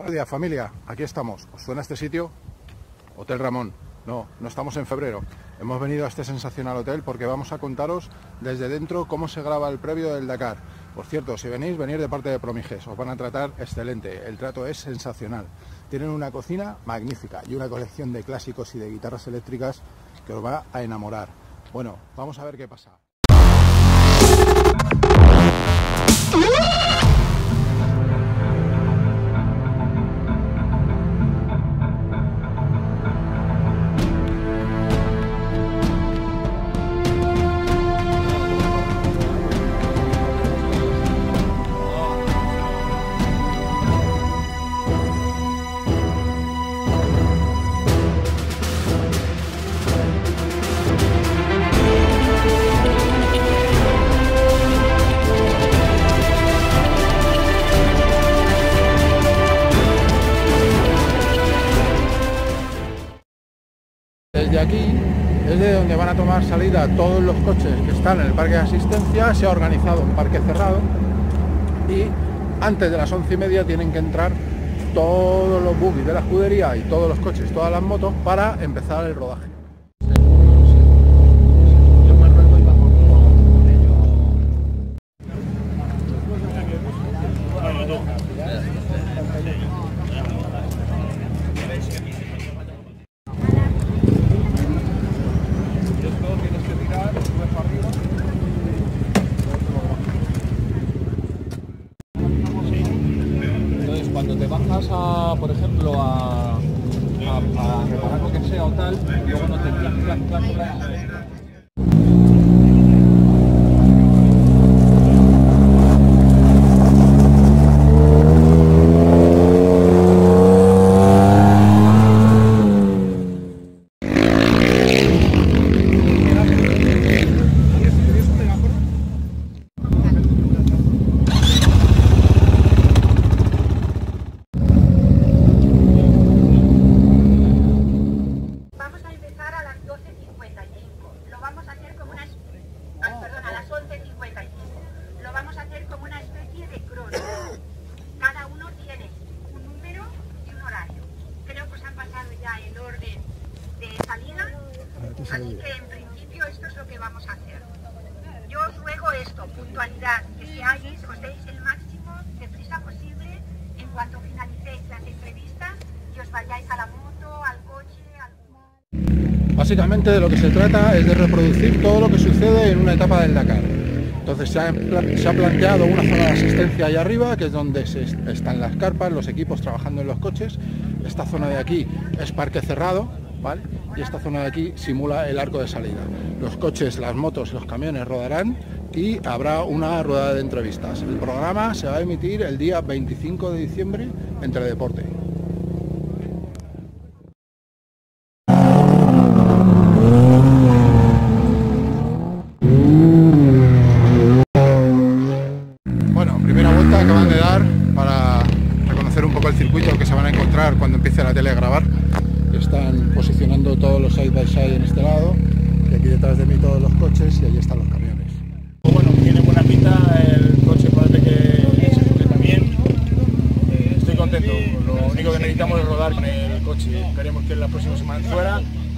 Buenos días, familia, aquí estamos. ¿Os suena este sitio? Hotel Ramón. No estamos en febrero. Hemos venido a este sensacional hotel porque vamos a contaros desde dentro cómo se graba el previo del Dakar. Por cierto, si venís de parte de Promiges, os van a tratar excelente, el trato es sensacional. Tienen una cocina magnífica y una colección de clásicos y de guitarras eléctricas que os va a enamorar. Bueno, vamos a ver qué pasa. Desde aquí es de donde van a tomar salida todos los coches que están en el parque de asistencia. Se ha organizado un parque cerrado y antes de las 11:30 tienen que entrar todos los buggies de la escudería y todos los coches, todas las motos, para empezar el rodaje. Cuando te bajas a, por ejemplo, a reparar lo que sea o tal, luego no te Así que en principio esto es lo que vamos a hacer. Yo os ruego esto, puntualidad, que seáis, os deis el máximo de prisa posible en cuanto finalicéis las entrevistas y os vayáis a la moto, al coche, al... Básicamente de lo que se trata es de reproducir todo lo que sucede en una etapa del Dakar. Entonces se ha planteado una zona de asistencia ahí arriba, que es donde están las carpas, los equipos trabajando en los coches. Esta zona de aquí es parque cerrado, ¿vale? Y esta zona de aquí simula el arco de salida. Los coches, las motos, los camiones rodarán y habrá una rueda de entrevistas. El programa se va a emitir el día 25 de diciembre en Teledeporte. Bueno, primera vuelta acaban de dar para reconocer un poco el circuito que se van a encontrar cuando empiece la tele a grabar. Están posicionando todos los side by side en este lado, y aquí detrás de mí todos los coches y allí están los camiones. Bueno, tiene buena pinta, el coche parece que se sujeta bien. Estoy contento, lo único que necesitamos es rodar con el coche. Esperemos que en las próximas semanas fuera